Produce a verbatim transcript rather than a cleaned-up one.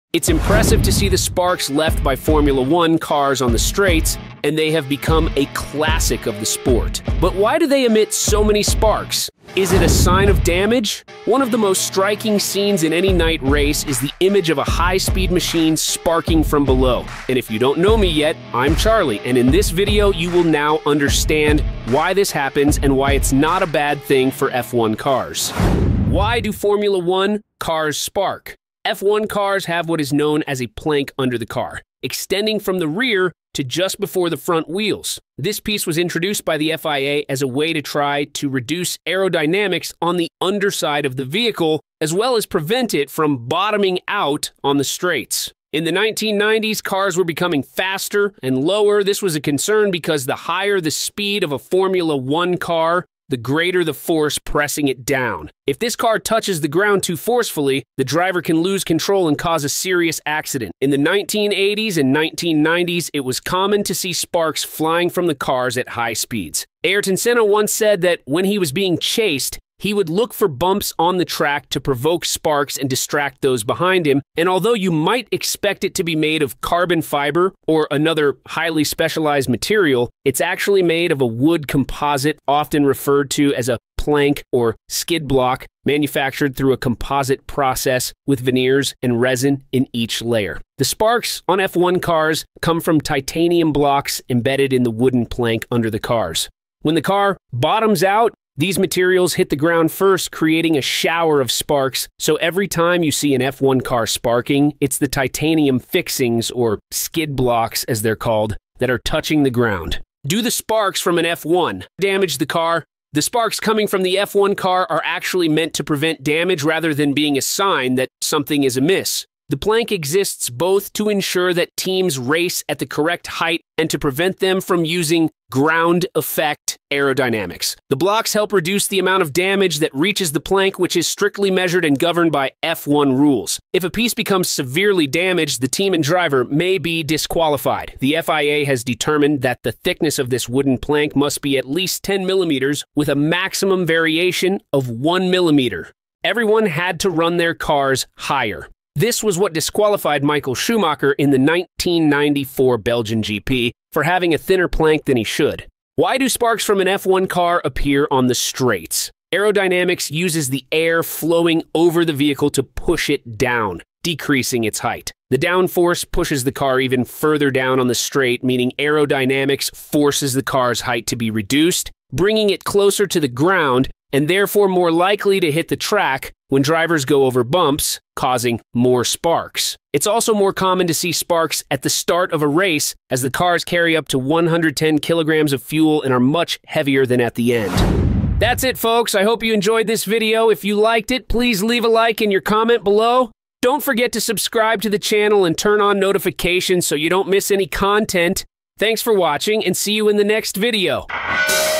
It's impressive to see the sparks left by Formula One cars on the straights, and they have become a classic of the sport. But why do they emit so many sparks? Is it a sign of damage? One of the most striking scenes in any night race is the image of a high-speed machine sparking from below. And if you don't know me yet, I'm Charlie, and in this video you will now understand why this happens and why it's not a bad thing for F one cars. Why do Formula One cars spark? F one cars have what is known as a plank under the car, extending from the rear to just before the front wheels. This piece was introduced by the F I A as a way to try to reduce aerodynamics on the underside of the vehicle, as well as prevent it from bottoming out on the straights. In the nineteen nineties, cars were becoming faster and lower. This was a concern because the higher the speed of a Formula One car, the greater the force pressing it down. If this car touches the ground too forcefully, the driver can lose control and cause a serious accident. In the nineteen eighties and nineteen nineties, it was common to see sparks flying from the cars at high speeds. Ayrton Senna once said that when he was being chased, he would look for bumps on the track to provoke sparks and distract those behind him, and although you might expect it to be made of carbon fiber or another highly specialized material, it's actually made of a wood composite, often referred to as a plank or skid block, manufactured through a composite process with veneers and resin in each layer. The sparks on F one cars come from titanium blocks embedded in the wooden plank under the cars. When the car bottoms out, these materials hit the ground first, creating a shower of sparks, so every time you see an F one car sparking, it's the titanium fixings, or skid blocks as they're called, that are touching the ground. Do the sparks from an F one damage the car? The sparks coming from the F one car are actually meant to prevent damage rather than being a sign that something is amiss. The plank exists both to ensure that teams race at the correct height and to prevent them from using ground effect aerodynamics. The blocks help reduce the amount of damage that reaches the plank, which is strictly measured and governed by F one rules. If a piece becomes severely damaged, the team and driver may be disqualified. The F I A has determined that the thickness of this wooden plank must be at least ten millimeters, with a maximum variation of one millimeter. Everyone had to run their cars higher. This was what disqualified Michael Schumacher in the nineteen ninety-four Belgian G P for having a thinner plank than he should. Why do sparks from an F one car appear on the straights? Aerodynamics uses the air flowing over the vehicle to push it down, decreasing its height. The downforce pushes the car even further down on the straight, meaning aerodynamics forces the car's height to be reduced, bringing it closer to the ground and therefore more likely to hit the track when drivers go over bumps, causing more sparks. It's also more common to see sparks at the start of a race, as the cars carry up to one hundred ten kilograms of fuel and are much heavier than at the end. That's it, folks. I hope you enjoyed this video. If you liked it, please leave a like and your comment below. Don't forget to subscribe to the channel and turn on notifications so you don't miss any content. Thanks for watching, and see you in the next video.